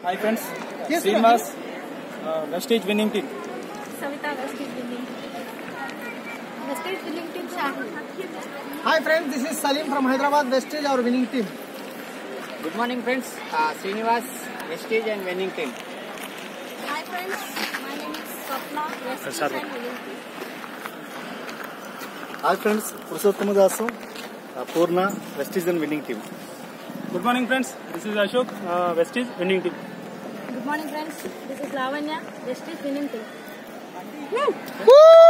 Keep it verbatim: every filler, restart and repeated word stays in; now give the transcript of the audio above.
Hi friends, Yes, Srinivas, uh, Vestige winning team. Savita, Vestige winning. Vestige winning team Shahid. Hi friends, this is Salim from Hyderabad. Vestige, our winning team. Good morning friends, uh, Srinivas, Vestige and winning team. Hi friends, my name is Swapna, Vestige and winning team. Hi friends, Purushottam Dasu, uh, Purna, Vestige and winning team. Good morning friends, this is Ashok, uh, Vestige winning team. Good morning friends, this is Lavanya, Vestige winning team. Woo!